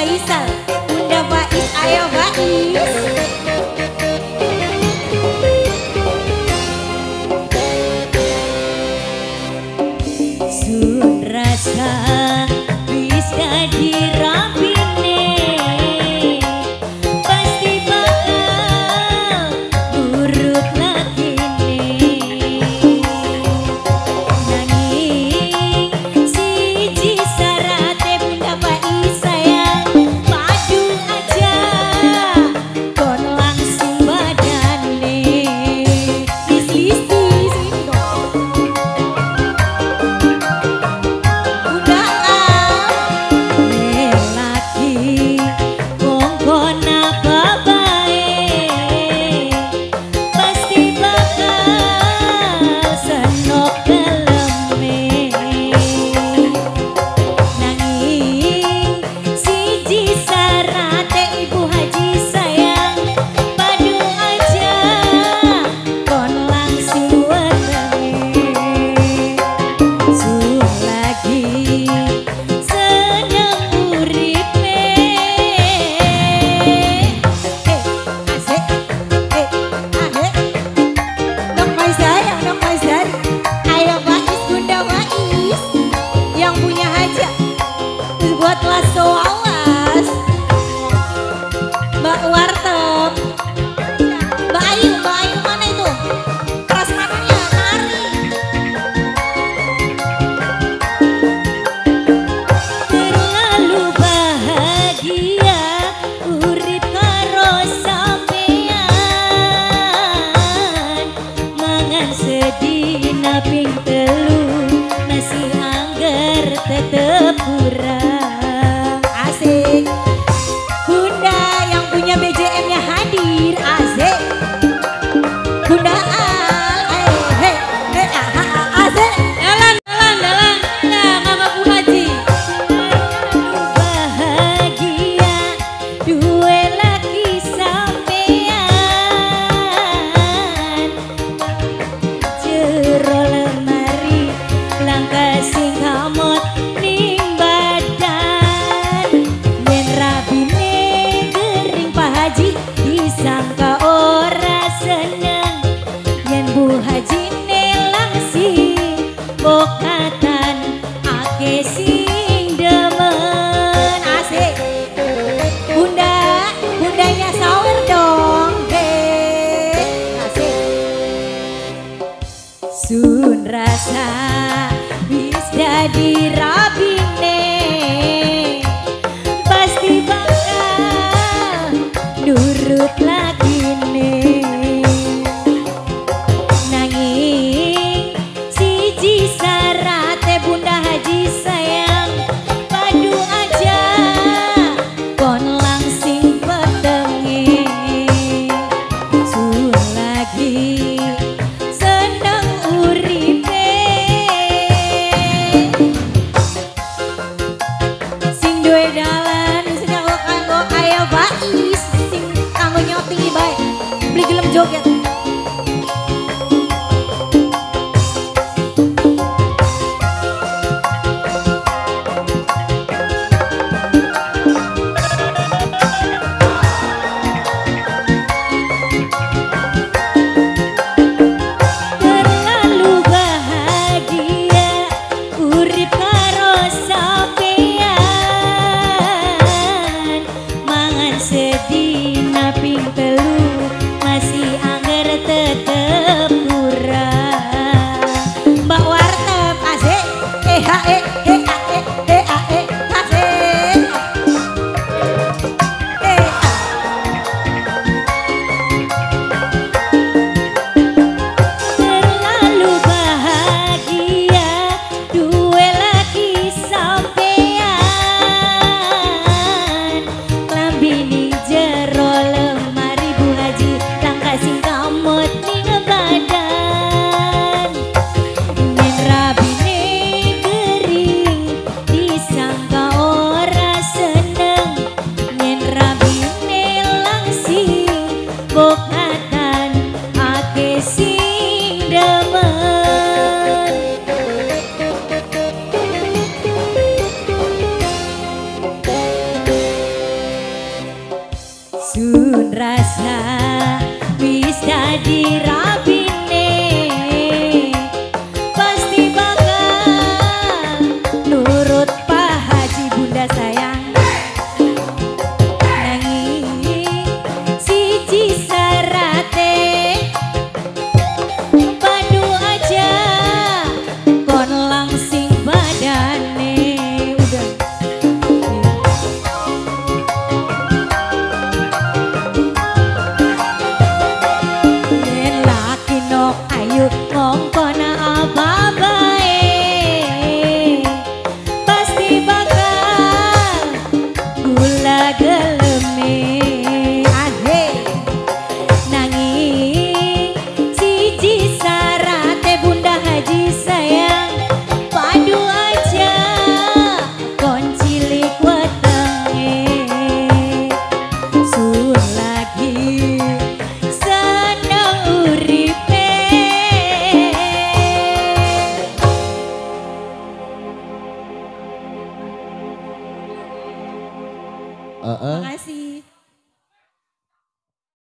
Faisal, Bunda Faiz, ayo Faiz. Sun rasa bisa dirapine, pasti bakal nurut lakine. Nanging siji sarate Bunda Faiz sayang, padu aja kon langsung badane. Lis-lis Mbak Warteg, Mbak Ayu mana itu? Prasmananya nari. Terlalu bahagia urip karo sampean, mangan sedina ping telu nasi angger tetep kurang. Asik. Bunda yang punya BJM-nya hadir, asik. Bunda Al, asik. Dalan, nah Mama Bu Haji. Bahagia, dua laki sampean. Jero lemari, langkah sing kamot ning badan. Yen rabine Haji disangka ora seneng, yen Bu Haji langsing bokatan ake sing demen. Asik. Bundanya sawer dong, asik. Sun rasa bis dadi rabine, pasti bakal nurut lakine. Nanging siji sarate Bunda Haji sayang, padu aja kon langsing petenge. Sun lagi seneng uripe, sing duwe dalan sing kanggo ayo Faiz, sing kanggo nyoti bae beli gelem joget. Terlalu bahagia urip karo sampean, mangan sedina ping telu masih angger sun rasa wis dadi rabine pasti bakal nurut Pak Haji Bunda sayang nanging siji sarate padu aja kon langsing badane udah yen laki nok ayu ngongkona apa bae pasti bakal gula geleme ahe nanging siji sarate Bunda Haji sayang padu aja kon cilik wetenge sun lagi seneng uripe. Makasih.